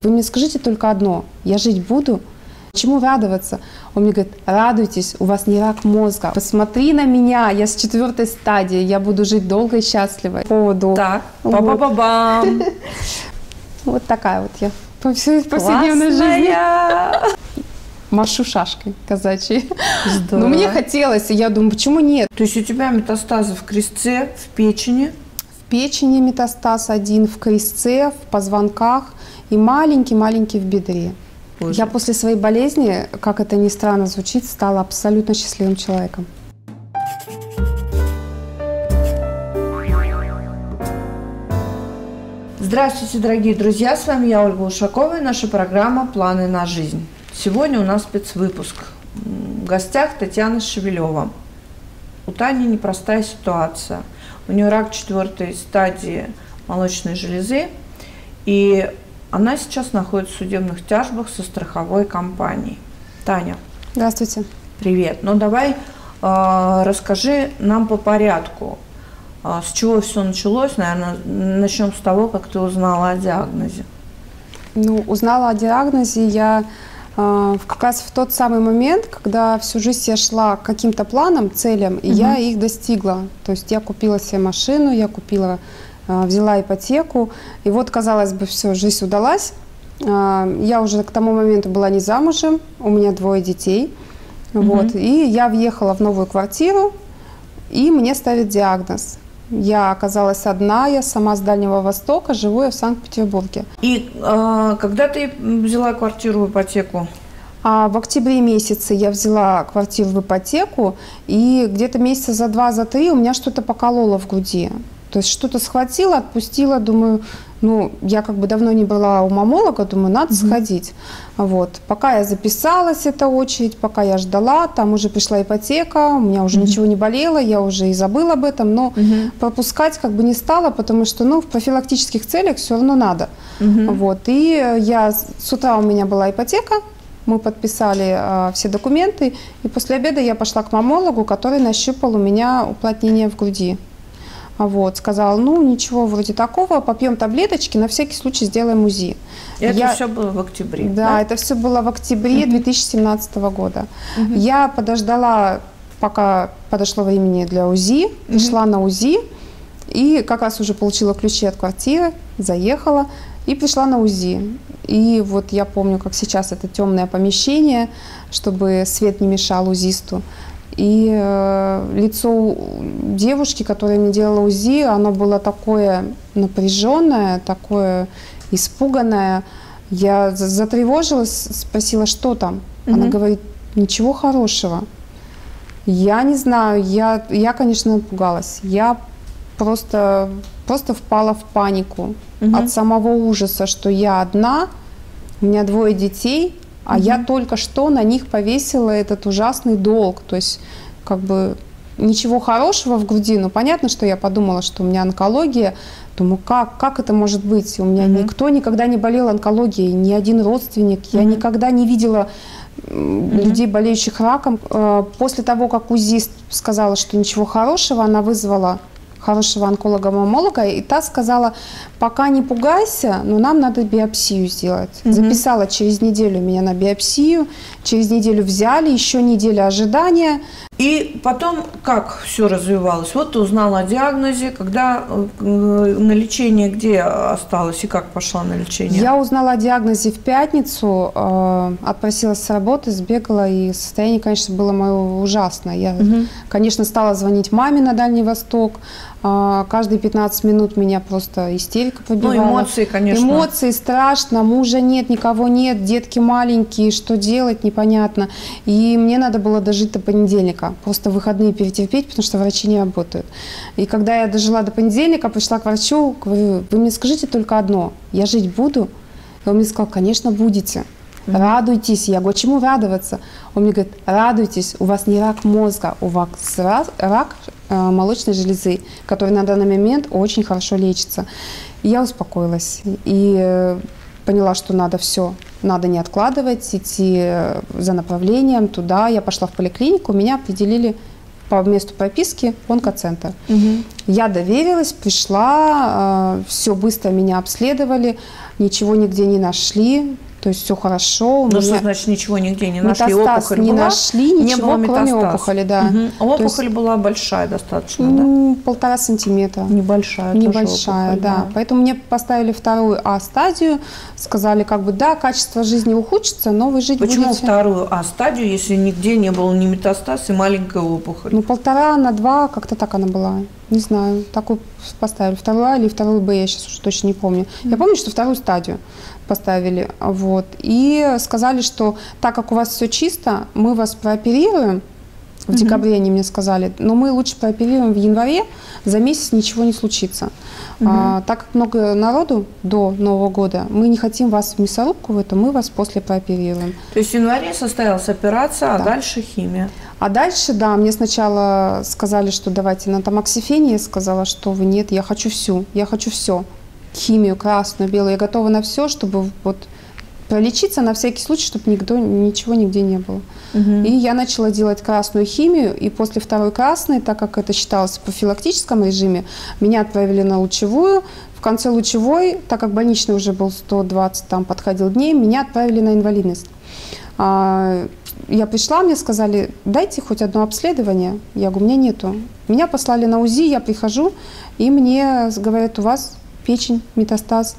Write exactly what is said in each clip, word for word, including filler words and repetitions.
Вы мне скажите только одно, я жить буду? Чему радоваться? Он мне говорит, радуйтесь, у вас не рак мозга. Посмотри на меня, я с четвертой стадии, я буду жить долго и счастливо. По поводу... Так, па-па-па-бам. Вот такая вот я по всей повседневной жизни. Машу шашкой казачьей. Но мне хотелось, и я думаю, почему нет? То есть у тебя метастазы в крестце, в печени? В печени метастаз один, в крестце, в позвонках и маленький-маленький в бедре. Боже. Я после своей болезни, как это ни странно звучит, стала абсолютно счастливым человеком. Здравствуйте, дорогие друзья! С вами я, Ольга Ушакова, и наша программа «Планы на жизнь». Сегодня у нас спецвыпуск. В гостях Татьяна Шевелева. У Тани непростая ситуация. У нее рак четвертой стадии молочной железы, и она сейчас находится в судебных тяжбах со страховой компанией. Таня. Здравствуйте. Привет. Ну давай э, расскажи нам по порядку, э, с чего все началось. Наверное, начнем с того, как ты узнала о диагнозе. Ну, узнала о диагнозе я э, как раз в тот самый момент, когда всю жизнь я шла к каким-то планам, целям, и угу. я их достигла. То есть я купила себе машину, я купила... взяла ипотеку, и вот, казалось бы, все, жизнь удалась. Я уже к тому моменту была не замужем, у меня двое детей, угу. вот, и я въехала в новую квартиру, и мне ставят диагноз. Я оказалась одна, я сама с Дальнего Востока, живу я в Санкт-Петербурге. И э, когда ты взяла квартиру в ипотеку? А в октябре месяце я взяла квартиру в ипотеку, и где-то месяца за два, за три у меня что-то покололо в груди. То есть что-то схватила, отпустила, думаю, ну, я как бы давно не была у мамолога, думаю, надо mm-hmm. сходить. Вот. Пока я записалась, эта очередь, пока я ждала, там уже пришла ипотека, у меня уже mm-hmm. ничего не болело, я уже и забыла об этом, но mm-hmm. пропускать как бы не стала, потому что, ну, в профилактических целях все равно надо. Mm-hmm. Вот. И я, с утра у меня была ипотека, мы подписали а, все документы, и после обеда я пошла к мамологу, который нащупал у меня уплотнение в груди. Вот, сказал, ну, ничего вроде такого, попьем таблеточки, на всякий случай сделаем УЗИ. Это я... все было в октябре, да? Да, это все было в октябре две тысячи семнадцатого года. Uh-huh. Я подождала, пока подошло времени для УЗИ, uh-huh. пришла на УЗИ, и как раз уже получила ключи от квартиры, заехала и пришла на УЗИ. И вот я помню, как сейчас это темное помещение, чтобы свет не мешал УЗИсту. И э, лицо девушки, которая мне делала УЗИ, оно было такое напряженное, такое испуганное. Я затревожилась, спросила, что там? Mm-hmm. Она говорит, ничего хорошего. Я не знаю, я, я конечно, напугалась. Я просто, просто впала в панику mm-hmm. от самого ужаса, что я одна, у меня двое детей, а угу. я только что на них повесила этот ужасный долг. То есть, как бы, ничего хорошего в груди. Но понятно, что я подумала, что у меня онкология. Думаю, как, как это может быть? У меня угу. никто никогда не болел онкологией, ни один родственник. Угу. Я никогда не видела угу. людей, болеющих раком. После того, как УЗИст сказала, что ничего хорошего, она вызвала хорошего онколога-мамолога, и та сказала, пока не пугайся, но нам надо биопсию сделать. Mm-hmm. Записала через неделю меня на биопсию, через неделю взяли, еще неделя ожидания. И потом как все развивалось? Вот ты узнала о диагнозе, когда на лечение где осталась и как пошла на лечение? Я узнала о диагнозе в пятницу, э, отпросилась с работы, сбегала, и состояние, конечно, было мое ужасное. Я, угу. конечно, стала звонить маме на Дальний Восток. Э, каждые пятнадцать минут меня просто истерика побивала. Ну, эмоции, конечно. Эмоции, страшно, мужа нет, никого нет, детки маленькие, что делать, непонятно. И мне надо было дожить до понедельника. Просто выходные перетерпеть, потому что врачи не работают. И когда я дожила до понедельника, пришла к врачу, говорю, вы мне скажите только одно, я жить буду? И он мне сказал, конечно, будете. Mm-hmm. Радуйтесь. Я говорю, чему радоваться? Он мне говорит, радуйтесь, у вас не рак мозга, у вас рак э, молочной железы, который на данный момент очень хорошо лечится. И я успокоилась и э, поняла, что надо все. Надо не откладывать, идти за направлением туда. Я пошла в поликлинику, меня определили по месту прописки в онкоцентр. Угу. Я доверилась, пришла, все быстро меня обследовали. ничего нигде не нашли. То есть все хорошо. Ну, что значит ничего нигде не нашли? Опухоль не была, нашли, не ничего, было кроме опухоли, да. Угу. А опухоль есть, была большая достаточно, ну, да? Полтора сантиметра. Небольшая. Небольшая, опухоль, да. да. Поэтому мне поставили вторую А-стадию. Сказали, как бы, да, качество жизни ухудшится, но вы жить Почему будете. Почему вторую А-стадию, если нигде не было ни метастаз и маленькая опухоль? Ну, полтора на два, как-то так она была. Не знаю, такую поставили. Вторую А или вторую Б, я сейчас уже точно не помню. Mm-hmm. Я помню, что вторую стадию поставили. Вот. И сказали, что так как у вас все чисто, мы вас прооперируем. В декабре mm-hmm. они мне сказали, но мы лучше прооперируем в январе, за месяц ничего не случится. Mm-hmm. А, так как много народу до Нового года, мы не хотим вас в мясорубку в эту, мы вас после прооперируем. То есть в январе состоялась операция, да. А дальше химия? А дальше, да, мне сначала сказали, что давайте на тамоксифене, я сказала, что вы нет, я хочу всю, я хочу все. Химию, красную, белую, я готова на все, чтобы вот пролечиться на всякий случай, чтобы никто, ничего нигде не было. Угу. И я начала делать красную химию, и после второй красной, так как это считалось в профилактическом режиме, меня отправили на лучевую. В конце лучевой, так как больничный уже был сто двадцать, там подходил дней, меня отправили на инвалидность. А, я пришла, мне сказали, дайте хоть одно обследование. Я говорю, у меня нету. Меня послали на УЗИ, я прихожу, и мне говорят, у вас печень, метастаз.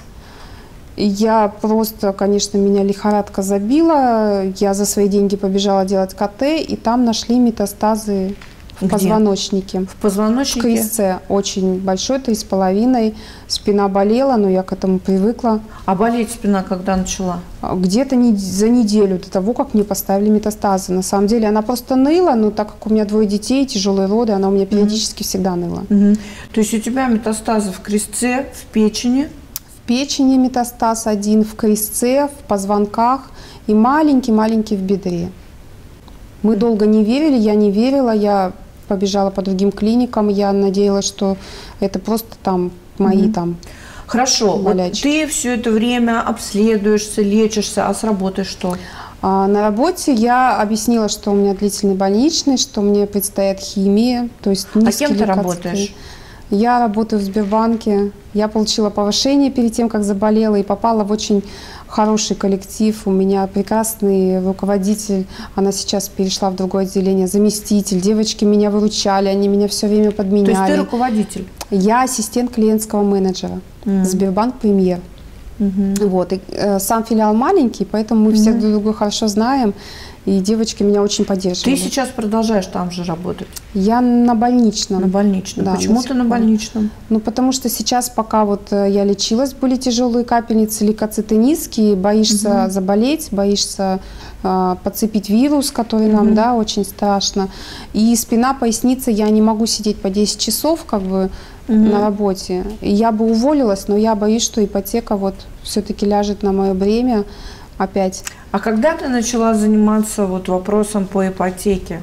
Я просто, конечно, меня лихорадка забила. Я за свои деньги побежала делать ка тэ, и там нашли метастазы в Где? позвоночнике. В позвоночнике? В крестце. Очень большой, три с половиной. Спина болела, но я к этому привыкла. А болеть спина когда начала? Где-то не, за неделю до того, как мне поставили метастазы. На самом деле она просто ныла, но так как у меня двое детей, тяжелые роды, она у меня периодически mm-hmm. всегда ныла. Mm-hmm. То есть у тебя метастазы в крестце, в печени? В печени метастаз один, в крестце, в позвонках и маленький-маленький в бедре. Мы mm-hmm. долго не верили, я не верила, я побежала по другим клиникам, я надеялась, что это просто там мои mm-hmm. там. Хорошо, вот ты все это время обследуешься, лечишься, а с работы что? А, на работе я объяснила, что у меня длительный больничный, что мне предстоит химия, то есть низкий А кем ты лейкоцит. работаешь? Я работаю в Сбербанке. Я получила повышение перед тем, как заболела, и попала в очень хороший коллектив. У меня прекрасный руководитель. Она сейчас перешла в другое отделение. Заместитель. Девочки меня выручали, они меня все время подменяли. То есть ты руководитель? Я ассистент клиентского менеджера. Mm. Сбербанк Премьер. Mm-hmm. Вот. И, э, сам филиал маленький, поэтому мы mm-hmm. всех друг друга хорошо знаем. И девочки меня очень поддерживали. Ты сейчас продолжаешь там же работать? Я на больничном. На больничном. Да, Почему ты на больничном? Ну, потому что сейчас, пока вот я лечилась, были тяжелые капельницы, лейкоциты низкие, боишься угу. заболеть, боишься э, подцепить вирус, который угу. нам, да, очень страшно. И спина, поясница, я не могу сидеть по десять часов, как бы, угу. на работе. И я бы уволилась, но я боюсь, что ипотека вот все-таки ляжет на мое бремя опять. А когда ты начала заниматься вот вопросом по ипотеке?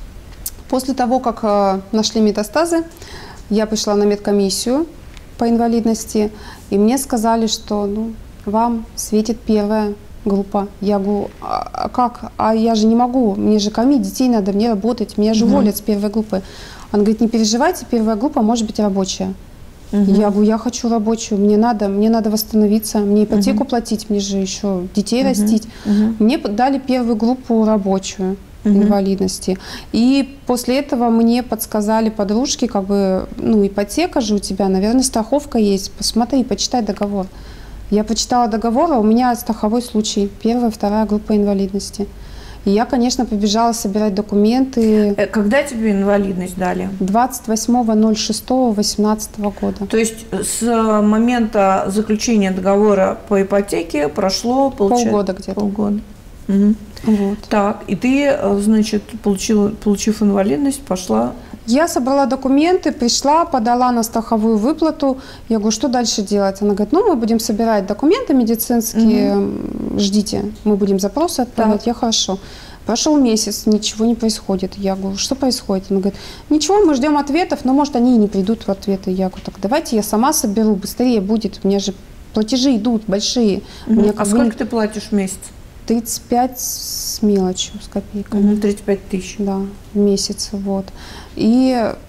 После того, как э, нашли метастазы, я пришла на медкомиссию по инвалидности, и мне сказали, что ну, вам светит первая группа. Я говорю, а, а как? А я же не могу, мне же кормить детей надо, мне работать, меня же уволят с первой группы. Он говорит, не переживайте, первая группа может быть рабочая. Uh-huh. Я говорю, я хочу рабочую, мне надо, мне надо восстановиться, мне ипотеку uh-huh. платить, мне же еще детей uh-huh. растить. Uh-huh. Мне дали первую группу рабочую uh-huh. инвалидности. И после этого мне подсказали подружки, как бы, ну, ипотека же у тебя, наверное, страховка есть. Посмотри, почитай договор. Я почитала договор, а у меня страховой случай, первая, вторая группа инвалидности. И я, конечно, побежала собирать документы. Когда тебе инвалидность дали? двадцать восьмого ноль шестого две тысячи восемнадцатого года. То есть с момента заключения договора по ипотеке прошло, получается, полгода где-то. Полгода. Угу. Вот. Так, и ты, значит, получила, получив инвалидность, пошла... Я собрала документы, пришла, подала на страховую выплату. Я говорю, что дальше делать? Она говорит, ну, мы будем собирать документы медицинские, угу. ждите, мы будем запросы отправлять. Я хорошо. Прошел месяц, ничего не происходит. Я говорю, что происходит? Она говорит, ничего, мы ждем ответов, но, может, они и не придут в ответы. Я говорю, так давайте я сама соберу, быстрее будет. У меня же платежи идут большие. Угу. Меня, а сколько не... ты платишь в месяц? тридцать пять с мелочью, с копейками. Угу, тридцать пять тысяч. Да, в месяц, вот. И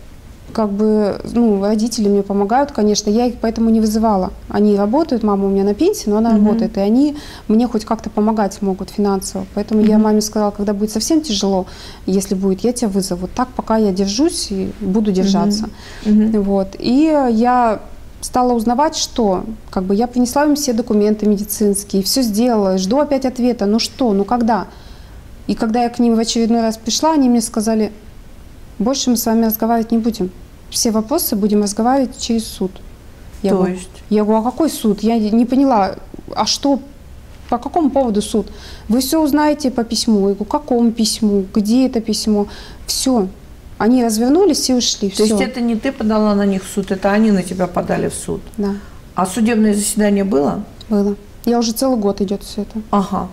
как бы, ну, родители мне помогают, конечно, я их поэтому не вызывала. Они работают, мама у меня на пенсии, но она mm-hmm. работает, и они мне хоть как-то помогать могут финансово. Поэтому mm-hmm. я маме сказала, когда будет совсем тяжело, если будет, я тебя вызову. Так, пока я держусь и буду держаться. Mm-hmm. Вот. И я стала узнавать, что, как бы, я принесла им все документы медицинские, все сделала, жду опять ответа, ну что, ну когда? И когда я к ним в очередной раз пришла, они мне сказали: больше мы с вами разговаривать не будем. Все вопросы будем разговаривать через суд. Я То говорю, есть? Я говорю, а какой суд? Я не поняла, а что, по какому поводу суд? Вы все узнаете по письму. Я говорю, какому письму? Где это письмо? Все. Они развернулись и ушли. То все. есть это не ты подала на них в суд, это они на тебя подали в суд? Да. А судебное заседание было? Было. Я уже целый год идет все это. Ага.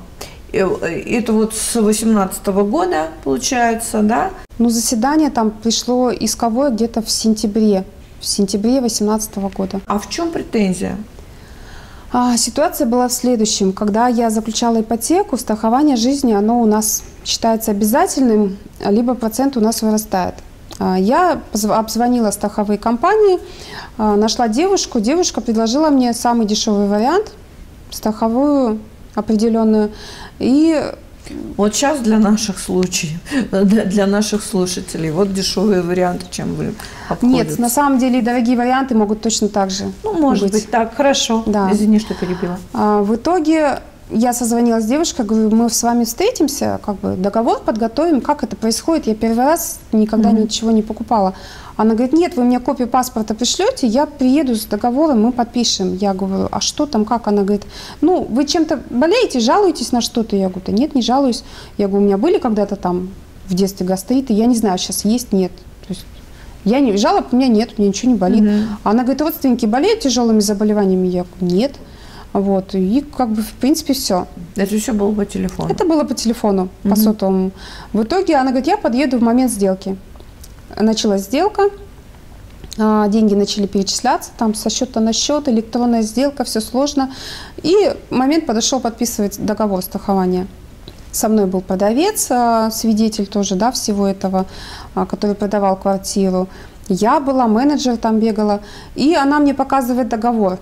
Это вот с восемнадцатого года, получается, да? Ну, заседание там пришло исковое где-то в сентябре, в сентябре восемнадцатого года. А в чем претензия? А, ситуация была в следующем. Когда я заключала ипотеку, страхование жизни, оно у нас считается обязательным, либо процент у нас вырастает. Я обзвонила страховые компании, нашла девушку. Девушка предложила мне самый дешевый вариант, страховую определенную. И вот сейчас для наших случаев, для, для наших слушателей, вот дешевые варианты, чем вы обходятся. Нет, на самом деле дорогие варианты могут точно так же. Ну, может быть, быть так, хорошо. Да. Извини, что перебила. А, в итоге я созвонилась с девушкой, говорю, мы с вами встретимся, как бы договор подготовим, как это происходит. Я первый раз никогда mm-hmm. ничего не покупала. Она говорит, нет, вы мне копию паспорта пришлете, я приеду с договором, мы подпишем. Я говорю, а что там, как? Она говорит, ну, вы чем-то болеете, жалуетесь на что-то? Я говорю, да нет, не жалуюсь. Я говорю, у меня были когда-то там в детстве гастриты, я не знаю, сейчас есть, нет. То есть я не, жалоб у меня нет, у меня ничего не болит. Mm-hmm. Она говорит, родственники болеют тяжелыми заболеваниями? Я говорю, нет. Вот, и как бы, в принципе, все. Это все было по телефону? Это было по телефону, угу. по сотовому. В итоге она говорит, я подъеду в момент сделки. Началась сделка, деньги начали перечисляться, там со счета на счет, электронная сделка, все сложно. И момент подошел подписывать договор страхования. Со мной был продавец, свидетель тоже, да, всего этого, который продавал квартиру. Я была, менеджер там бегала, и она мне показывает договор.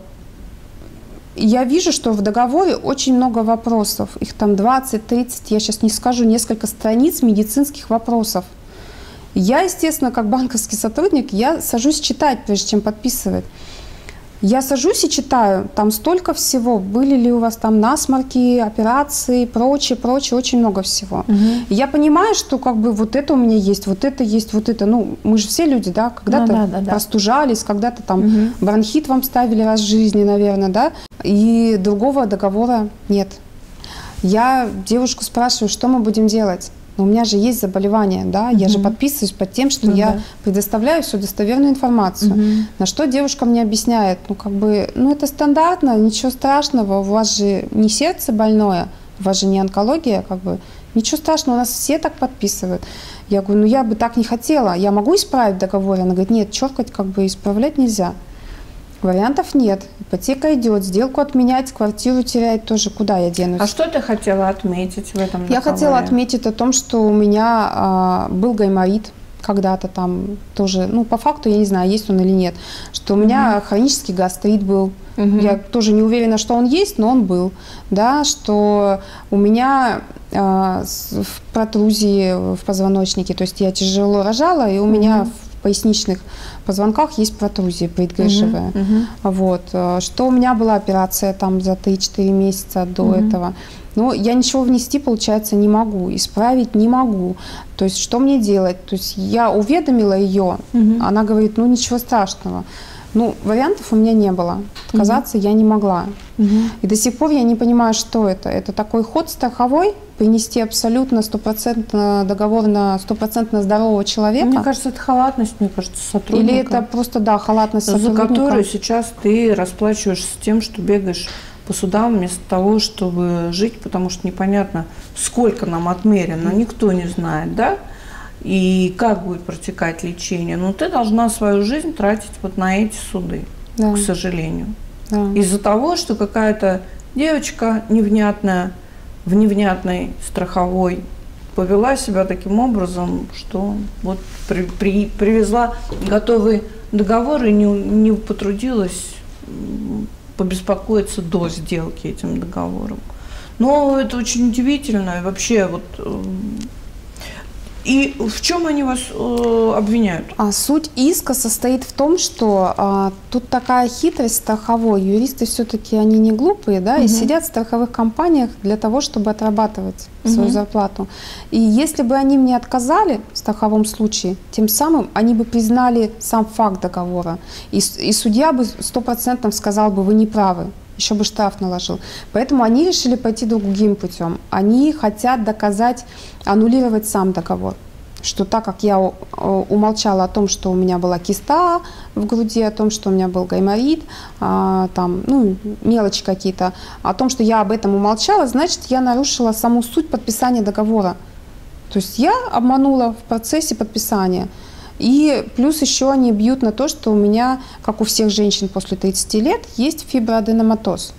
Я вижу, что в договоре очень много вопросов. Их там двадцать-тридцать, я сейчас не скажу, несколько страниц медицинских вопросов. Я, естественно, как банковский сотрудник, я сажусь читать, прежде чем подписывать. Я сажусь и читаю, там столько всего. Были ли у вас там насморки, операции, прочее, прочее, очень много всего. Угу. Я понимаю, что как бы вот это у меня есть, вот это есть, вот это. Ну, мы же все люди, да, когда-то ну, да, да, простужались, когда-то там угу. бронхит вам ставили раз в жизни, наверное, да. И другого договора нет. Я девушку спрашиваю, что мы будем делать? Но у меня же есть заболевание, да, я mm-hmm. же подписываюсь под тем, что ну, я да. предоставляю всю достоверную информацию. Mm-hmm. На что девушка мне объясняет, ну как бы, ну это стандартно, ничего страшного, у вас же не сердце больное, у вас же не онкология, как бы, ничего страшного, у нас все так подписывают. Я говорю, ну я бы так не хотела, я могу исправить договор? Она говорит, нет, черкать как бы исправлять нельзя. Вариантов нет. Ипотека идет, сделку отменять, квартиру терять тоже. Куда я денусь? А что ты хотела отметить в этом договоре? Я хотела отметить о том, что у меня а, был гайморит когда-то там тоже. Ну, по факту я не знаю, есть он или нет. Что у меня угу. хронический гастрит был. Угу. Я тоже не уверена, что он есть, но он был. Да, что у меня а, в протрузии в позвоночнике, то есть я тяжело рожала, и у угу. меня в поясничных позвонках есть протрузия предгрыжевая. Uh-huh, uh-huh. Вот. Что у меня была операция там за три-четыре месяца до uh-huh. этого. Но я ничего внести, получается, не могу, исправить не могу. То есть что мне делать? То есть я уведомила ее, uh-huh. она говорит, ну ничего страшного. Ну, вариантов у меня не было. Отказаться uh-huh. я не могла. Uh-huh. И до сих пор я не понимаю, что это. Это такой ход страховой, принести абсолютно стопроцентно договор на стопроцентно здорового человека. Мне кажется, это халатность, мне кажется, сотрудника. Или это просто, да, халатность сотрудника. За которую сейчас ты расплачиваешься тем, что бегаешь по судам вместо того, чтобы жить, потому что непонятно, сколько нам отмерено, никто не знает, да? И как будет протекать лечение. Но ты должна свою жизнь тратить вот на эти суды, да. к сожалению. Да. Из-за того, что какая-то девочка невнятная, в невнятной страховой повела себя таким образом, что вот при, при, привезла готовый договор и не, не потрудилась побеспокоиться до сделки этим договором. Но это очень удивительно. И вообще, вот, и в чем они вас э, обвиняют? А суть иска состоит в том, что а, тут такая хитрость страховой. Юристы все-таки они не глупые, да, угу. и сидят в страховых компаниях для того, чтобы отрабатывать угу. свою зарплату. И если бы они мне отказали в страховом случае, тем самым они бы признали сам факт договора. И, и судья бы сто процентов сказал бы, вы не правы. Еще бы штраф наложил. Поэтому они решили пойти другим путем. Они хотят доказать, аннулировать сам договор. Что так как я умолчала о том, что у меня была киста в груди, о том, что у меня был гайморит, а, там, ну, мелочи какие-то, о том, что я об этом умолчала, значит, я нарушила саму суть подписания договора. То есть я обманула в процессе подписания. И плюс еще они бьют на то, что у меня, как у всех женщин после тридцати лет, есть фиброаденоматоз.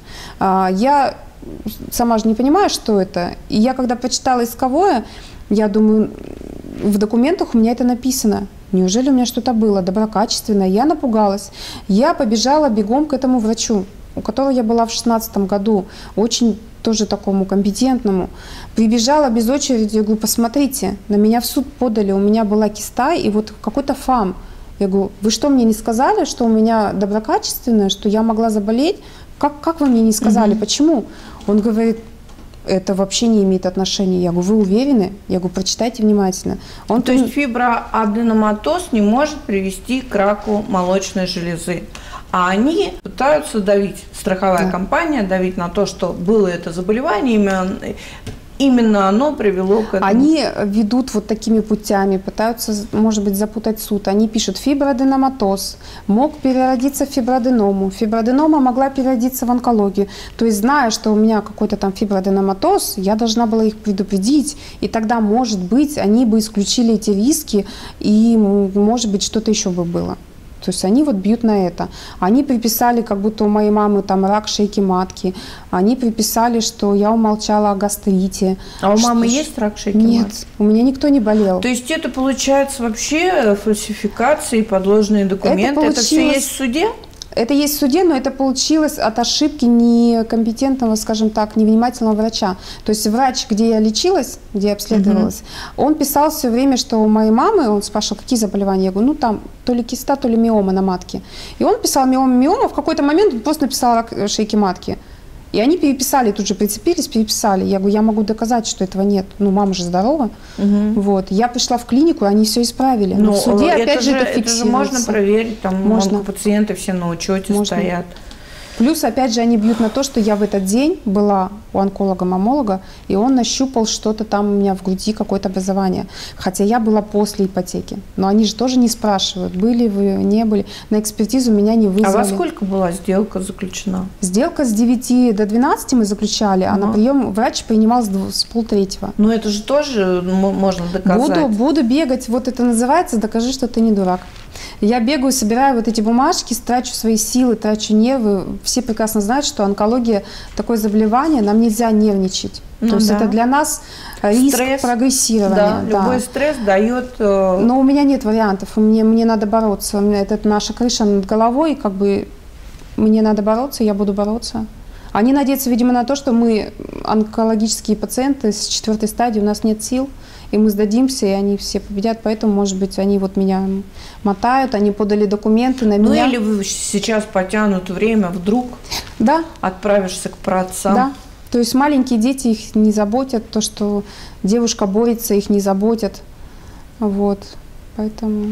Я сама же не понимаю, что это. И я когда прочитала исковое, я думаю, в документах у меня это написано. Неужели у меня что-то было доброкачественное? Я напугалась. Я побежала бегом к этому врачу, у которого я была в шестнадцатом году, очень тоже такому компетентному. Прибежала без очереди, я говорю, посмотрите, на меня в суд подали, у меня была киста и вот какой-то ФАМ. Я говорю, вы что, мне не сказали, что у меня доброкачественное, что я могла заболеть? Как, как вы мне не сказали, угу. почему? Он говорит, это вообще не имеет отношения. Я говорю, вы уверены? Я говорю, прочитайте внимательно. Он То есть фиброаденоматоз не может привести к раку молочной железы. А они пытаются давить, страховая да. компания, давить на то, что было это заболевание, именно, именно оно привело к этому. Они ведут вот такими путями, пытаются, может быть, запутать суд. Они пишут, фиброаденоматоз мог переродиться в фиброаденому, фиброаденома могла переродиться в онкологию. То есть, зная, что у меня какой-то там фиброаденоматоз, я должна была их предупредить, и тогда, может быть, они бы исключили эти риски, и, может быть, что-то еще бы было. То есть они вот бьют на это. Они приписали, как будто у моей мамы там рак шейки матки. Они приписали, что я умолчала о гастрите. А у что, мамы есть рак шейки Нет, матки? у меня никто не болел. То есть это получается вообще фальсификации, подложные документы? Это, это все есть в суде? Это есть в суде, но это получилось от ошибки некомпетентного, скажем так, невнимательного врача. То есть врач, где я лечилась, где я обследовалась, угу. он писал все время, что у моей мамы, он спрашивал, какие заболевания. Я говорю, ну там то ли киста, то ли миома на матке. И он писал миома, миома, в какой-то момент он просто написал рак шейки матки. И они переписали, тут же прицепились, переписали. Я говорю, я могу доказать, что этого нет. Ну, мама же здорова. Угу. Вот. Я пришла в клинику, они все исправили. Но, Но в суде, это опять же, же, это фиксируется. Это же можно проверить, там можно. Пациенты все на учете можно. Стоят. Плюс, опять же, они бьют на то, что я в этот день была у онколога-мамолога, и он нащупал что-то там у меня в груди, какое-то образование. Хотя я была после ипотеки. Но они же тоже не спрашивают, были вы, не были. На экспертизу меня не вызвали. А во сколько была сделка заключена? Сделка с девяти до двенадцати мы заключали, а, а на прием врач принимал с, с полтретьего. Ну это же тоже можно доказать. Буду, буду бегать, вот это называется «докажи, что ты не дурак». Я бегаю, собираю вот эти бумажки, трачу свои силы, трачу нервы. Все прекрасно знают, что онкология такое заболевание, нам нельзя нервничать. Ну, То есть да. это для нас риск стресс, прогрессирования. Да, любой да. стресс дает... Э... Но у меня нет вариантов, мне, мне надо бороться. Это наша крыша над головой, как бы мне надо бороться, я буду бороться. Они надеются, видимо, на то, что мы онкологические пациенты с четвертой стадии, у нас нет сил. И мы сдадимся, и они все победят. Поэтому, может быть, они вот меня мотают, они подали документы на меня. Ну или вы сейчас потянут время, вдруг да. отправишься к праотцам. Да. То есть маленькие дети, их не заботят. То, что девушка борется, их не заботят. Вот. Поэтому...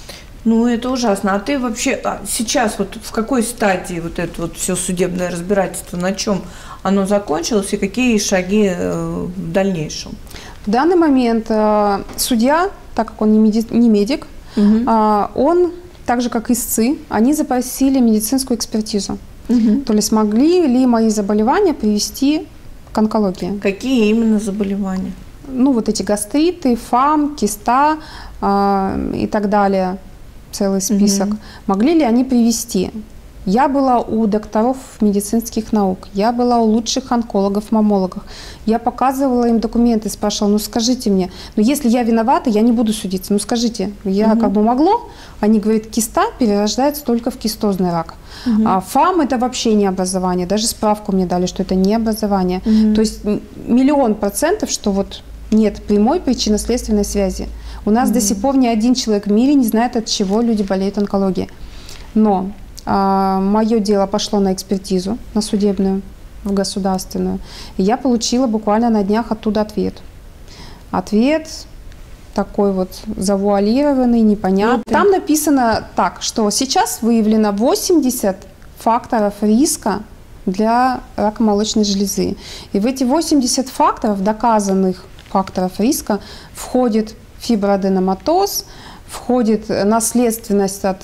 Ну, это ужасно. А ты вообще а сейчас вот в какой стадии вот это вот все судебное разбирательство, на чем оно закончилось и какие шаги э, в дальнейшем? В данный момент э, судья, так как он не, меди, не медик, угу. э, он, так же как истцы, они запросили медицинскую экспертизу. Угу. То есть смогли ли мои заболевания привести к онкологии. Какие именно заболевания? Ну, вот эти гастриты, ФАМ, киста э, и так далее, целый список. Угу. Могли ли они привести? Я была у докторов медицинских наук, я была у лучших онкологов, маммологов. Я показывала им документы, спрашивала, ну скажите мне, ну если я виновата, я не буду судиться, ну скажите, я угу. как бы могло? Они говорят, киста перерождается только в кистозный рак. Угу. А ФАМ это вообще не образование, даже справку мне дали, что это не образование. Угу. То есть миллион процентов, что вот нет прямой причинно-следственной связи. У нас угу. до сих пор ни один человек в мире не знает, от чего люди болеют онкологией. Но а, мое дело пошло на экспертизу, на судебную, в государственную. И я получила буквально на днях оттуда ответ. Ответ такой вот завуалированный, непонятный. Это... Там написано так, что сейчас выявлено восемьдесят факторов риска для рака молочной железы. И в эти восемьдесят факторов, доказанных факторов риска, входит фиброаденоматоз, входит наследственность от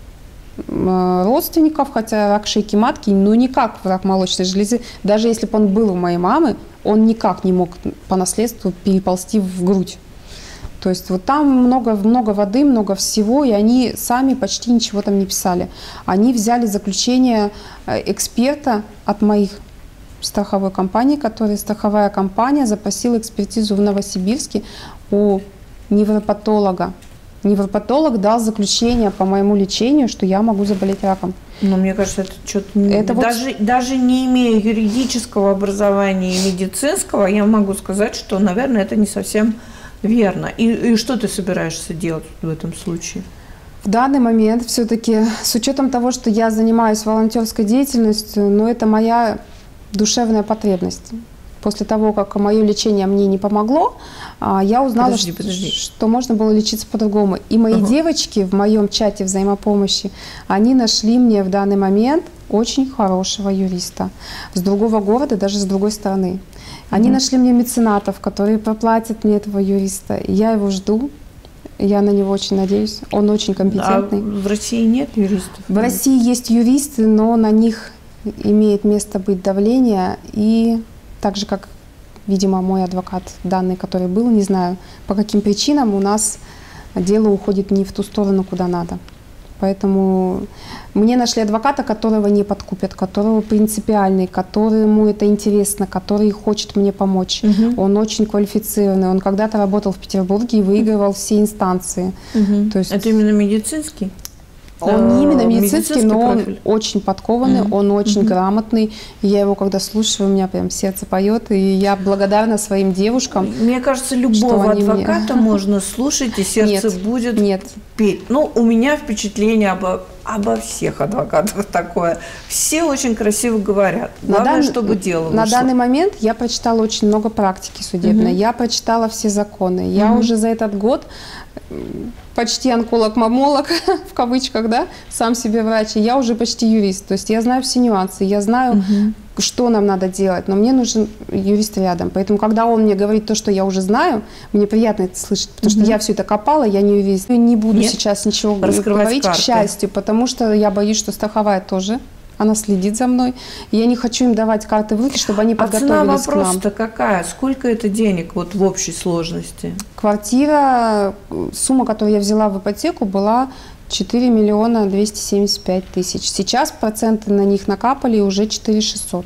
родственников, хотя рак шейки матки, ну никак в рак молочной железы, даже если бы он был у моей мамы, он никак не мог по наследству переползти в грудь. То есть вот там много, много воды, много всего, и они сами почти ничего там не писали. Они взяли заключение эксперта от моих страховой компании, которая страховая компания запросила экспертизу в Новосибирске у невропатолога. Невропатолог дал заключение по моему лечению, что я могу заболеть раком. Но мне кажется, это что-то... Это даже, вот... даже не имея юридического образования и медицинского, я могу сказать, что, наверное, это не совсем верно. И, и что ты собираешься делать в этом случае? В данный момент все-таки, с учетом того, что я занимаюсь волонтерской деятельностью, но это моя душевная потребность. После того, как мое лечение мне не помогло, я узнала, подожди, что, подожди. что можно было лечиться по-другому. И мои uh-huh. девочки в моем чате взаимопомощи, они нашли мне в данный момент очень хорошего юриста. С другого города, даже с другой страны. Они uh-huh. нашли мне меценатов, которые проплатят мне этого юриста. И я его жду. Я на него очень надеюсь. Он очень компетентный. А в России нет юристов? В России есть юристы, но на них имеет место быть давление. И так же, как, видимо, мой адвокат данный, который был, не знаю, по каким причинам у нас дело уходит не в ту сторону, куда надо. Поэтому мне нашли адвоката, которого не подкупят, которого принципиальный, которому это интересно, который хочет мне помочь. Угу. Он очень квалифицированный. Он когда-то работал в Петербурге и выигрывал все инстанции. Угу. То есть... Это именно медицинский? Он не именно медицинский, но профиль. Он очень подкованный, mm-hmm. он очень mm-hmm. грамотный. И я его, когда слушаю, у меня прям сердце поет, и я благодарна своим девушкам. Мне кажется, любого адвоката мне... можно слушать, и сердце нет, будет нет. петь. Ну, у меня впечатление обо, обо всех адвокатах такое. Все очень красиво говорят. Главное, на дан... чтобы дело вышло. На данный момент я прочитала очень много практики судебной, mm-hmm. я прочитала все законы. Mm-hmm. Я уже за этот год... почти онколог-мамолог, в кавычках, да, сам себе врач, и я уже почти юрист. То есть я знаю все нюансы, я знаю, угу. что нам надо делать, но мне нужен юрист рядом. Поэтому, когда он мне говорит то, что я уже знаю, мне приятно это слышать, потому угу. что я все это копала, я не юрист. Я не буду Нет. сейчас ничего говорить, карты. К счастью, потому что я боюсь, что страховая тоже. Она следит за мной. И я не хочу им давать карты в руки, чтобы они подготовились к нам. А цена вопроса-то какая? Сколько это денег вот в общей сложности? Квартира, сумма, которую я взяла в ипотеку, была четыре миллиона двести семьдесят пять тысяч. Сейчас проценты на них накапали уже четыре тысячи шестьсот.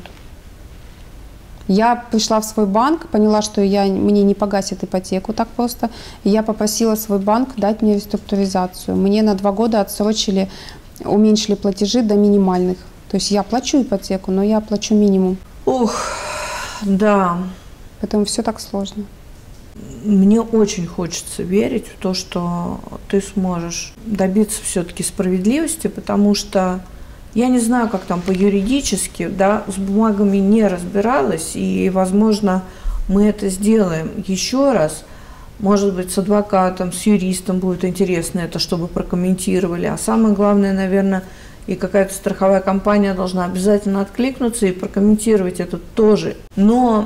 Я пришла в свой банк, поняла, что я, мне не погасит ипотеку так просто. И я попросила свой банк дать мне реструктуризацию. Мне на два года отсрочили, уменьшили платежи до минимальных. То есть я плачу ипотеку, но я плачу минимум. Ох, да. Поэтому все так сложно. Мне очень хочется верить в то, что ты сможешь добиться все-таки справедливости, потому что я не знаю, как там по-юридически, да, с бумагами не разбиралась, и, возможно, мы это сделаем еще раз. Может быть, с адвокатом, с юристом будет интересно это, чтобы прокомментировали. А самое главное, наверное, и какая-то страховая компания должна обязательно откликнуться и прокомментировать это тоже. Но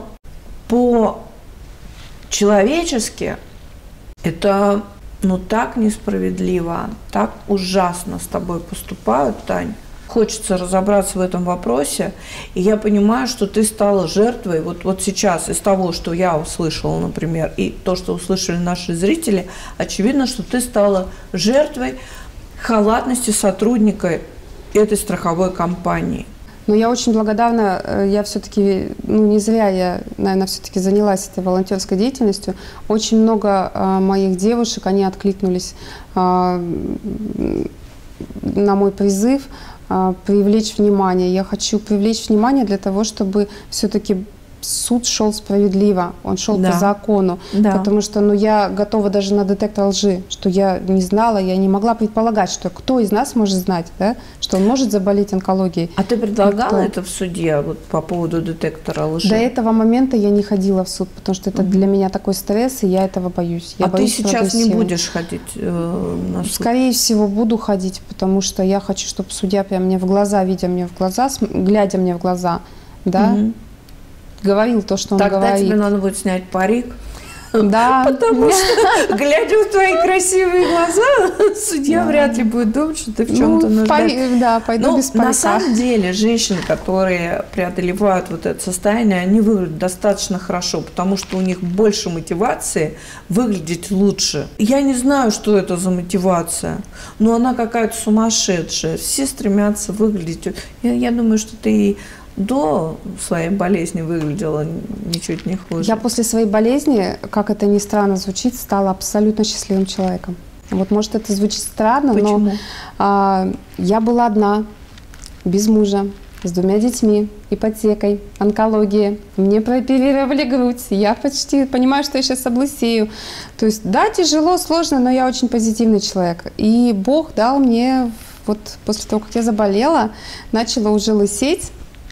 по-человечески это, ну, так несправедливо, так ужасно с тобой поступают, Тань. Хочется разобраться в этом вопросе, и я понимаю, что ты стала жертвой. Вот, вот сейчас из того, что я услышала, например, и то, что услышали наши зрители, очевидно, что ты стала жертвой халатности сотрудника этой страховой компании. Но я очень благодарна, я все-таки, ну не зря я, наверное, все-таки занялась этой волонтерской деятельностью. Очень много а, моих девушек, они откликнулись а, на мой призыв а, привлечь внимание. Я хочу привлечь внимание для того, чтобы все-таки суд шел справедливо, он шел да. по закону, да. потому что ну, я готова даже на детектор лжи, что я не знала, я не могла предполагать, что кто из нас может знать, да, что он может заболеть онкологией. А ты предлагала это в суде вот, по поводу детектора лжи? До этого момента я не ходила в суд, потому что это угу. для меня такой стресс, и я этого боюсь. Я а боюсь ты сейчас не будешь ходить э, на суд? Скорее всего, буду ходить, потому что я хочу, чтобы судья прям мне в глаза, видя мне в глаза, глядя мне в глаза, да, угу. говорил то, что он Тогда говорит. Тогда тебе надо будет снять парик. Да. Потому что, глядя в твои красивые глаза, судья да. вряд ли будет думать, что ты в чем-то ну, нуждаешься. По... Да, пойду Но без парика. На самом деле, женщины, которые преодолевают вот это состояние, они выглядят достаточно хорошо, потому что у них больше мотивации выглядеть лучше. Я не знаю, что это за мотивация, но она какая-то сумасшедшая. Все стремятся выглядеть. Я, я думаю, что ты до своей болезни выглядела ничуть не хуже. Я после своей болезни, как это ни странно звучит, стала абсолютно счастливым человеком. Вот может это звучит странно, Почему? но а, я была одна, без мужа, с двумя детьми, ипотекой, онкологией. Мне прооперировали грудь. Я почти понимаю, что я сейчас облысею. То есть да, тяжело, сложно, но я очень позитивный человек. И Бог дал мне, вот после того, как я заболела, начала уже лысеть.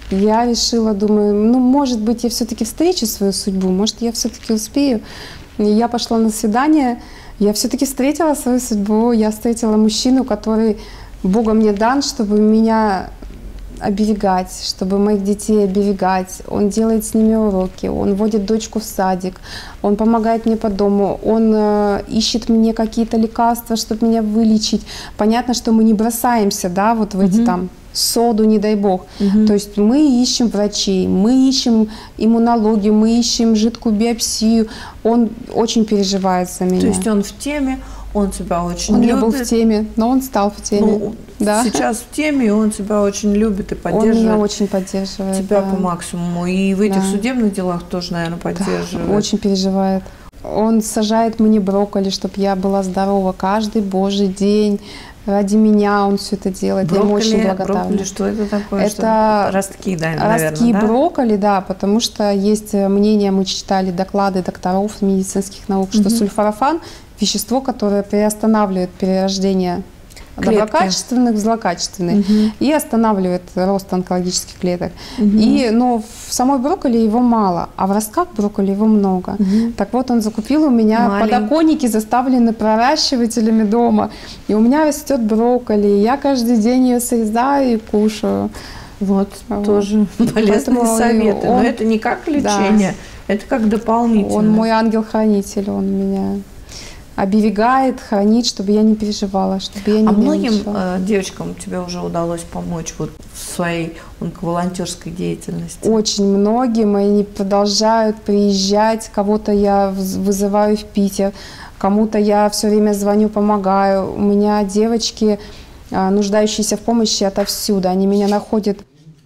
Я решила, думаю, ну, может быть, я все-таки встречу свою судьбу, может, я все-таки успею. И я пошла на свидание, я все-таки встретила свою судьбу, я встретила мужчину, который Богом мне дан, чтобы меня оберегать, чтобы моих детей оберегать. Он делает с ними уроки, он водит дочку в садик, он помогает мне по дому, он э, ищет мне какие-то лекарства, чтобы меня вылечить. Понятно, что мы не бросаемся, да, вот в эти mm-hmm. там соду, не дай бог. Угу. То есть мы ищем врачей, мы ищем иммунологию, мы ищем жидкую биопсию. Он очень переживает за меня. То есть он в теме, он тебя очень он любит. Он не был в теме, но он стал в теме. Ну, да. Сейчас в теме, и он тебя очень любит и поддерживает. Он меня очень поддерживает. Тебя да. по максимуму. И в этих да. судебных делах тоже, наверное, поддерживает. Да, очень переживает. Он сажает мне брокколи, чтобы я была здорова каждый божий день. Ради меня он все это делает. Брокколи, я ему очень благодарна. Брокколи, что это такое? Это что? Ростки, да, наверное, ростки да? брокколи, да, потому что есть мнение, мы читали доклады докторов медицинских наук, что угу. сульфорафан – вещество, которое приостанавливает перерождение клетки. Доброкачественных в злокачественные угу. и останавливает рост онкологических клеток. Угу. И, но в самой брокколи его мало, а в ростках брокколи его много. Угу. Так вот, он закупил у меня Маленький. подоконники, заставлены проращивателями дома. И у меня растет брокколи. Я каждый день ее срезаю и кушаю. Вот, вот. Тоже полезные советы. Он, но это не как лечение, да. это как дополнительное. Он мой ангел-хранитель, он меня оберегает, хранит, чтобы я не переживала, чтобы я не А многим э, девочкам тебе уже удалось помочь вот в своей онковолонтерской деятельности? Очень многим, и они продолжают приезжать. Кого-то я вызываю в Питер, кому-то я все время звоню, помогаю. У меня девочки, э, нуждающиеся в помощи отовсюду, они меня находят.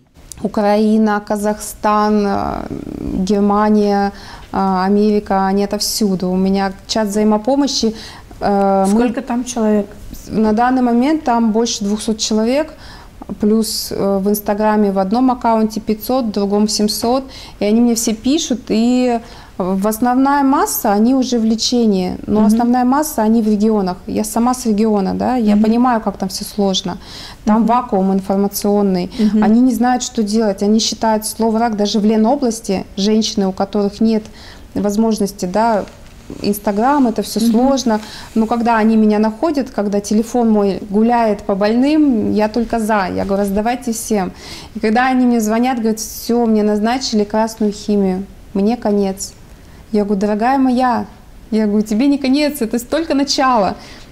Украина, Казахстан, Германия, Америка, они отовсюду. У меня чат взаимопомощи. Сколько Мы, там человек? На данный момент там больше двухсот человек, плюс в Инстаграме в одном аккаунте пятьсот, в другом семьсот. И они мне все пишут, и в основная масса, они уже в лечении, но mm-hmm. основная масса, они в регионах. Я сама с региона, да, я mm-hmm. понимаю, как там все сложно. Там mm-hmm. вакуум информационный. Mm-hmm. Они не знают, что делать. Они считают слово «рак» даже в Ленобласти, женщины, у которых нет возможности, да, Инстаграм, это все mm-hmm. сложно. Но когда они меня находят, когда телефон мой гуляет по больным, я только за. Я говорю, раздавайте всем. И когда они мне звонят, говорят, все, мне назначили красную химию, мне конец. Я говорю, дорогая моя, я говорю, тебе не конец, это только начало.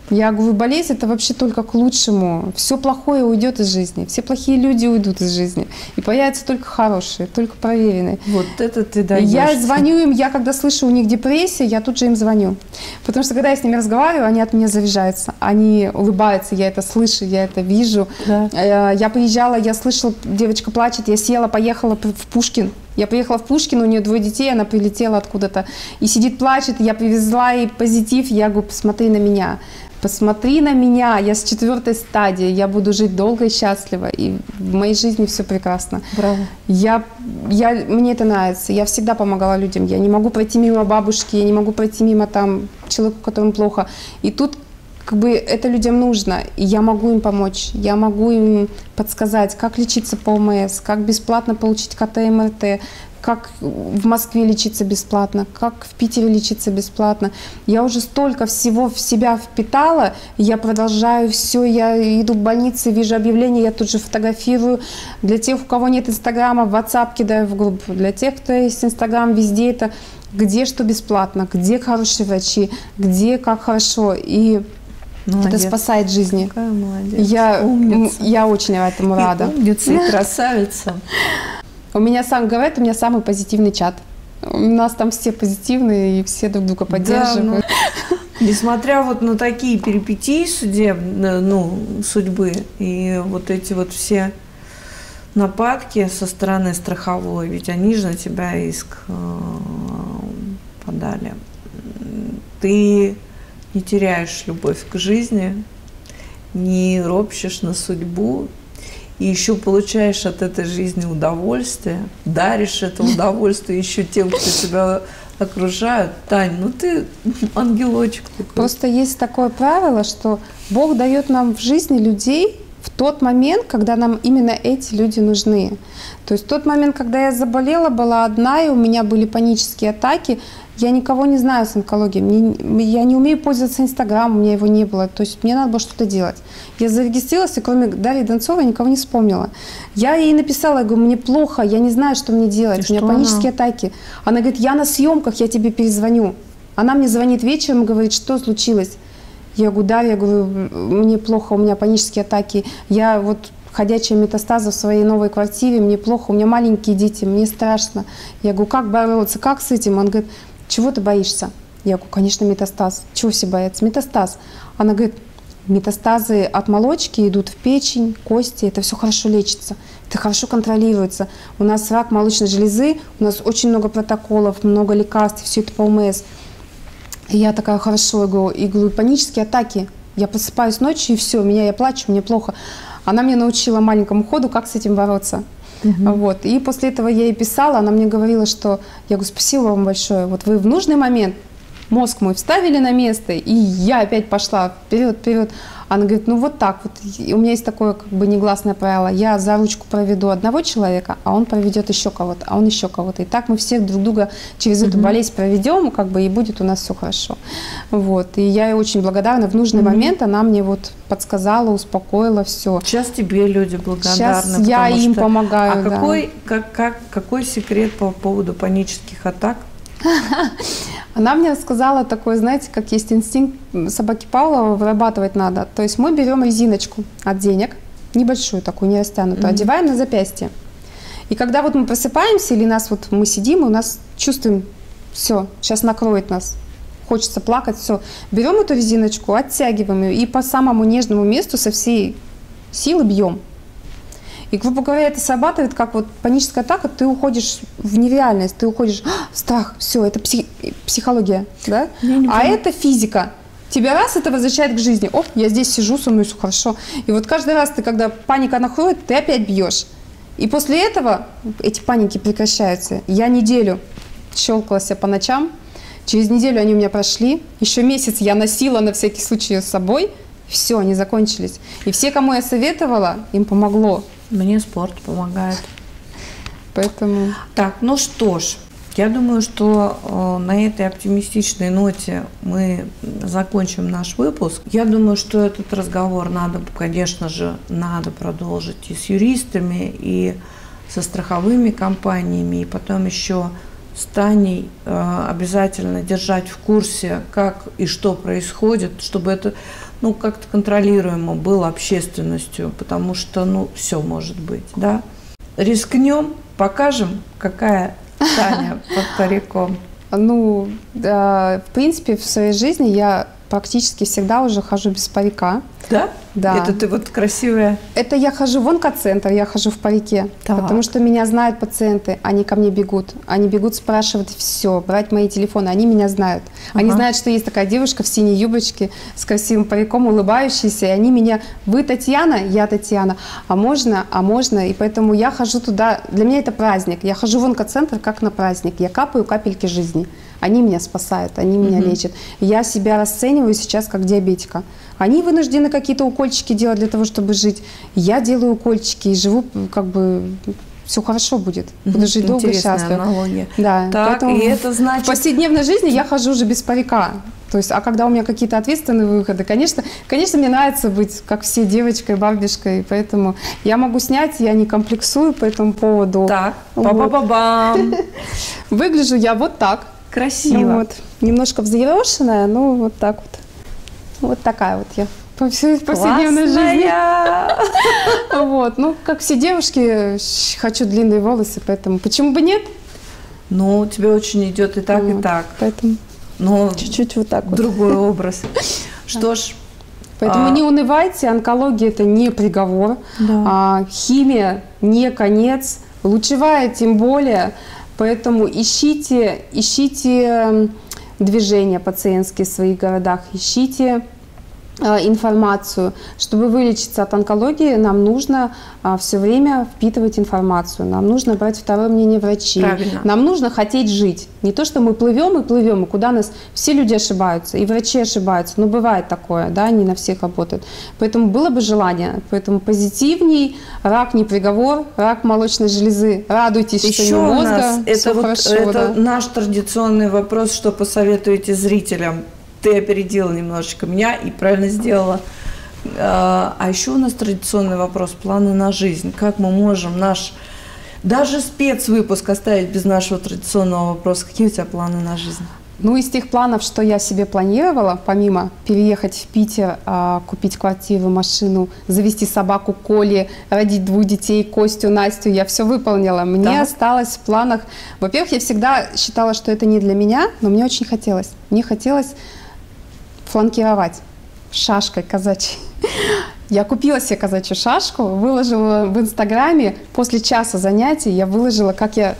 Я говорю, болезнь это вообще только к лучшему. Все плохое уйдет из жизни, все плохие люди уйдут из жизни. И появятся только хорошие, только проверенные. Вот это ты даешь. Я звоню им, я когда слышу у них депрессия, я тут же им звоню. Потому что когда я с ними разговариваю, они от меня заряжаются. Они улыбаются, я это слышу, я это вижу. Да. Я приезжала, я слышала, девочка плачет, я села, поехала в Пушкин. Я приехала в Пушкин, у нее двое детей, она прилетела откуда-то. И сидит, плачет, я привезла ей позитив, я говорю, посмотри на меня. Посмотри на меня, я с четвертой стадии, я буду жить долго и счастливо, и в моей жизни все прекрасно. Браво. Я, я, мне это нравится, я всегда помогала людям, я не могу пройти мимо бабушки, я не могу пройти мимо там человека, которому плохо. И тут как бы это людям нужно, и я могу им помочь, я могу им подсказать, как лечиться по ОМС, как бесплатно получить КТ, МРТ, как в Москве лечиться бесплатно, как в Питере лечиться бесплатно. Я уже столько всего в себя впитала, я продолжаю все, я иду в больницы, вижу объявления, я тут же фотографирую. Для тех, у кого нет Инстаграма, в WhatsApp кидаю в группу. Для тех, кто есть Инстаграм, везде это, где что бесплатно, где хорошие врачи, где как хорошо. И молодец. Это спасает жизни. Какая молодец. Я, я очень этому рада. И умница, и красавица. У меня, сам говорят, у меня самый позитивный чат. У нас там все позитивные и все друг друга поддерживают. Да, ну, несмотря вот на такие перипетии судебные, ну, судьбы и вот эти вот все нападки со стороны страховой, ведь они же на тебя иск подали. Ты не теряешь любовь к жизни, не ропщешь на судьбу, и еще получаешь от этой жизни удовольствие, даришь это удовольствие еще тем, кто тебя окружают. Тань, ну ты ангелочек такой. Просто есть такое правило, что Бог дает нам в жизни людей в тот момент, когда нам именно эти люди нужны. То есть в тот момент, когда я заболела, была одна, и у меня были панические атаки, я никого не знаю с онкологией, мне, я не умею пользоваться Инстаграмом, у меня его не было, то есть мне надо было что-то делать. Я зарегистрировалась, и кроме Дарьи Донцовой никого не вспомнила. Я ей написала, я говорю, мне плохо, я не знаю, что мне делать, и у меня панические она? атаки. Она говорит, я на съемках, я тебе перезвоню. Она мне звонит вечером и говорит, что случилось? Я говорю, Дарья, я говорю, мне плохо, у меня панические атаки, я вот ходячая метастаза в своей новой квартире, мне плохо, у меня маленькие дети, мне страшно. Я говорю, как бороться, как с этим? Он говорит, чего ты боишься? Я говорю, конечно, метастаз. Чего все боятся? Метастаз. Она говорит, метастазы от молочки идут в печень, кости, это все хорошо лечится, это хорошо контролируется. У нас рак молочной железы, у нас очень много протоколов, много лекарств, все это по ОМС. И я такая, хорошо, я говорю, и говорю, панические атаки. Я просыпаюсь ночью, и все, меня, я плачу, мне плохо. Она мне научила маленькому ходу, как с этим бороться. Uh-huh. Вот. И после этого я ей писала, она мне говорила, что я говорю, спасибо вам большое, вот вы в нужный момент мозг мой вставили на место, и я опять пошла вперед, вперед. Она говорит, ну вот так вот, и у меня есть такое как бы негласное правило, я за ручку проведу одного человека, а он проведет еще кого-то, а он еще кого-то. И так мы всех друг друга через uh-huh. эту болезнь проведем, как бы, и будет у нас все хорошо. Вот. И я ей очень благодарна, в нужный uh-huh. момент она мне вот подсказала, успокоила, все. Сейчас тебе люди благодарны. Сейчас я им что... помогаю. А да. какой, как, как, какой секрет по поводу панических атак? Она мне сказала такой, знаете, как есть инстинкт собаки Павлова, вырабатывать надо. То есть мы берем резиночку от денег, небольшую такую, не растянутую, mm-hmm. одеваем на запястье. И когда вот мы просыпаемся, или нас вот мы сидим, и у нас чувствуем, все, сейчас накроет нас, хочется плакать, все. Берем эту резиночку, оттягиваем ее и по самому нежному месту со всей силы бьем. И, грубо говоря, это срабатывает, как вот паническая атака, ты уходишь в нереальность, ты уходишь в страх, все, это псих, психология, да? А это физика. Тебя раз это возвращает к жизни. Оп, я здесь сижу, со мной все хорошо. И вот каждый раз ты, когда паника накроет, ты опять бьешь. И после этого эти паники прекращаются. Я неделю щелкала себя по ночам, через неделю они у меня прошли, еще месяц я носила на всякий случай с собой, все, они закончились. И все, кому я советовала, им помогло. Мне спорт помогает. Поэтому... Так, ну что ж, я думаю, что э, на этой оптимистичной ноте мы закончим наш выпуск. Я думаю, что этот разговор надо, конечно же, надо продолжить и с юристами, и со страховыми компаниями, и потом еще с Таней э, обязательно держать в курсе, как и что происходит, чтобы это, ну, как-то контролируемо было общественностью, потому что, ну, все может быть, да. Рискнем, покажем, какая Таня под париком. Ну, да, в принципе, в своей жизни я практически всегда уже хожу без парика. Да? Да. Это ты вот красивая. Это я хожу в онкоцентр, я хожу в парике. Так. Потому что меня знают пациенты, они ко мне бегут. Они бегут спрашивать все, брать мои телефоны, они меня знают. Ага. Они знают, что есть такая девушка в синей юбочке с красивым париком, улыбающаяся, и они меня, вы Татьяна, я Татьяна, а можно, а можно, и поэтому я хожу туда, для меня это праздник. Я хожу в онкоцентр как на праздник, я капаю капельки жизни. Они меня спасают, они меня угу. лечат. Я себя расцениваю сейчас как диабетика. Они вынуждены какие-то укольчики делать для того, чтобы жить. Я делаю укольчики и живу, как бы, все хорошо будет. Буду жить долго и счастливо. Аналогия. Да, так, поэтому и это значит... в повседневной жизни я хожу уже без парика. То есть, а когда у меня какие-то ответственные выходы, конечно, конечно, мне нравится быть, как все, девочкой, бабушкой, поэтому я могу снять, я не комплексую по этому поводу. Так, вот. па-па-па-бам. Выгляжу я вот так. Красиво. Вот. Немножко взъерошенная, ну вот так вот. Вот такая вот я по всей повседневной жизни. Вот, ну, как все девушки, хочу длинные волосы, поэтому почему бы нет? Ну, тебе очень идет и так, вот, и так. Поэтому но чуть-чуть вот так вот. Другой образ. Что ж. Поэтому а... не унывайте, онкология – это не приговор, да. а, химия – не конец, лучевая тем более. Поэтому ищите, ищите движения пациентские в своих городах, ищите э, информацию. Чтобы вылечиться от онкологии, нам нужно э, все время впитывать информацию, нам нужно брать второе мнение врачей, Правильно. Нам нужно хотеть жить. Не то, что мы плывем и плывем, и куда нас... Все люди ошибаются, и врачи ошибаются, но бывает такое, да, не на всех работают. Поэтому было бы желание, поэтому позитивней, рак не приговор, рак молочной железы, радуйтесь, Еще что не у мозга, нас это, вот, хорошо, это да. наш традиционный вопрос, что посоветуете зрителям. Ты опередила немножечко меня и правильно сделала. А еще у нас традиционный вопрос, планы на жизнь. Как мы можем наш, даже спецвыпуск оставить без нашего традиционного вопроса? Какие у тебя планы на жизнь? Ну, из тех планов, что я себе планировала, помимо переехать в Питер, купить квартиру, машину, завести собаку Коли, родить двух детей, Костю, Настю, я все выполнила. Мне да. осталось в планах... Во-первых, я всегда считала, что это не для меня, но мне очень хотелось. Мне хотелось фланкировать шашкой казачьей. Я купила себе казачью шашку, выложила в Инстаграме. После часа занятий я выложила, как я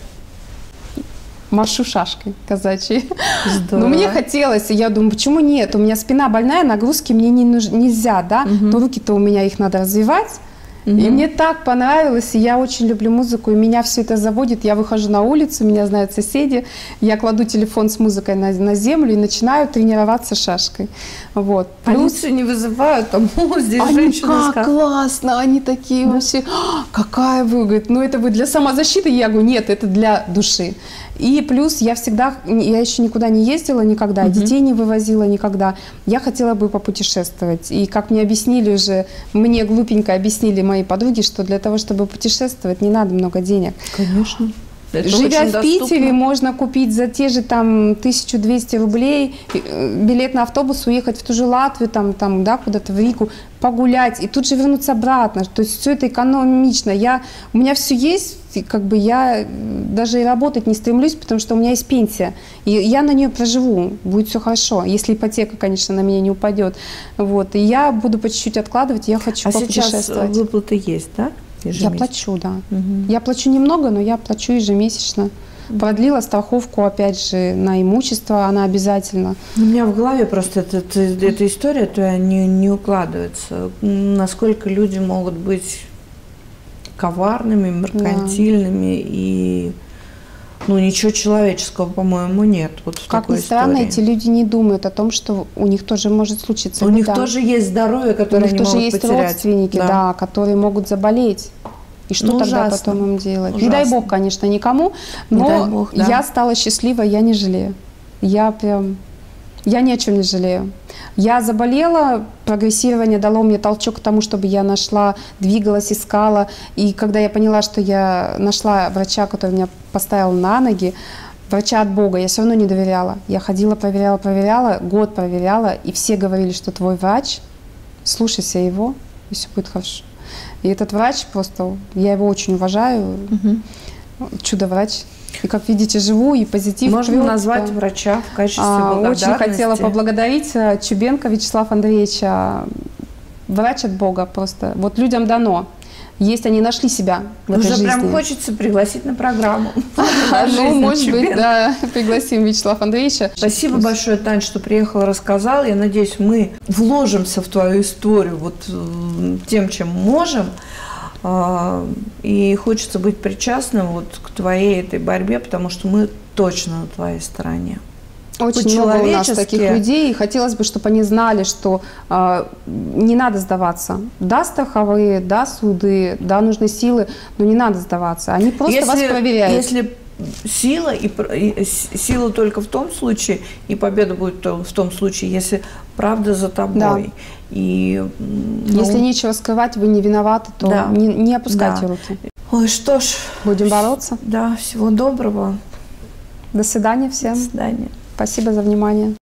машу шашкой казачьей. Но мне хотелось, и я думаю, почему нет? У меня спина больная, нагрузки мне не нуж... нельзя, да? Угу. То руки-то у меня их надо развивать. Угу. И мне так понравилось, и я очень люблю музыку, и меня все это заводит. Я выхожу на улицу, меня знают соседи, я кладу телефон с музыкой на, на землю и начинаю тренироваться шашкой. Вот. Полицию не вызывают, там, о, здесь они женщина. Как классно, они такие да. вообще, какая вы, говорит, ну это вы для самозащиты? Я говорю, нет, это для души. И плюс я всегда, я еще никуда не ездила никогда, угу. детей не вывозила никогда. Я хотела бы попутешествовать. И как мне объяснили уже, мне глупенько объяснили мои подруги, что для того, чтобы путешествовать, не надо много денег. Конечно. Это Живя в Питере, можно купить за те же там тысячу двести рублей билет на автобус, уехать в ту же Латвию, там, там, да, куда-то в Рику, погулять и тут же вернуться обратно. То есть все это экономично. Я, у меня все есть, как бы я даже и работать не стремлюсь, потому что у меня есть пенсия. И я на нее проживу, будет все хорошо, если ипотека, конечно, на меня не упадет. Вот. И я буду по чуть-чуть откладывать, я хочу а попутешествовать. А сейчас выплаты есть, да? Я плачу, да. Угу. Я плачу немного, но я плачу ежемесячно. Продлила страховку, опять же, на имущество, она обязательно. У меня в голове просто эта, эта, эта история твоя не, не укладывается. Насколько люди могут быть коварными, меркантильными да. и... Ну, ничего человеческого, по-моему, нет. Вот в как ни странно, эти люди не думают о том, что у них тоже может случиться. У беда. них тоже есть здоровье, которое они могут потерять. У них тоже есть родственники, да. Да, которые могут заболеть. И что ну, тогда ужасно. Потом им делать? Ужасно. Не дай бог, конечно, никому, но бог, да. я стала счастливой, я не жалею. Я прям... Я ни о чем не жалею. Я заболела, прогрессирование дало мне толчок к тому, чтобы я нашла, двигалась, искала. И когда я поняла, что я нашла врача, который меня поставил на ноги, врача от Бога, я все равно не доверяла. Я ходила, проверяла, проверяла, год проверяла, и все говорили, что твой врач, слушайся его, и все будет хорошо. И этот врач просто, я его очень уважаю, угу. чудо-врач. И, как видите, живу, и позитив. Можно прет, назвать да. врача в качестве а, благодарности. Очень хотела поблагодарить Чубенко Вячеслава Андреевича, врач от Бога просто. Вот людям дано. Есть, они нашли себя в этой Уже жизни. прям хочется пригласить на программу. Ну, может быть, да, пригласим Вячеслава Андреевича. Спасибо большое, Тань, что приехала, рассказала. Я надеюсь, мы вложимся в твою историю вот тем, чем можем. И хочется быть причастным вот к твоей этой борьбе, потому что мы точно на твоей стороне. Очень много у нас таких людей, и хотелось бы, чтобы они знали, что э, не надо сдаваться. Да, страховые, да, суды, да, нужны силы, но не надо сдаваться. Они просто если, вас проверяют. Если сила, и, и сила только в том случае, и победа будет в том случае, если правда за тобой. Да. И, ну, если нечего скрывать, вы не виноваты, то да. не, не опускайте да. руки. Ой, что ж. Будем бороться. Да, всего доброго. До свидания всем. До свидания. Спасибо за внимание.